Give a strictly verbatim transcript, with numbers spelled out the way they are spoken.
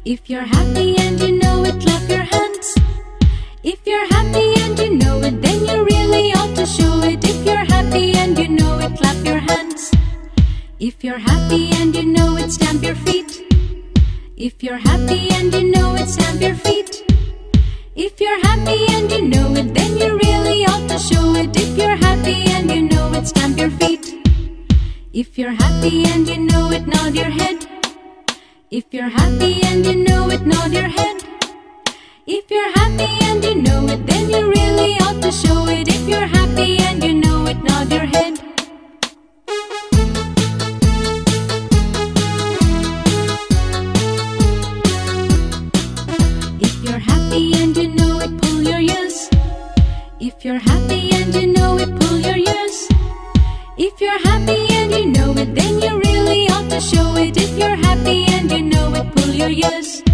If you're happy and you know it, clap your hands. If you're happy and you know it, then you really ought to show it. If you're happy and you know it, clap your hands. If you're happy and you know it, stamp your feet. If you're happy and you know it, stamp your feet. If you're happy and you know it, then you really ought to show it. If you're happy and you know it, stamp your feet. If you're happy and you know it, nod your head. If you're happy and you know it, nod your head. If you're happy and you know it, then you really ought to show it. If you're happy and you know it, nod your head. If you're happy and you know it, pull your ears. If you're happy and you know it, pull your ears. If you're happy and you know it, then you really ought to show it. If you're happy and you know it, pull your ears.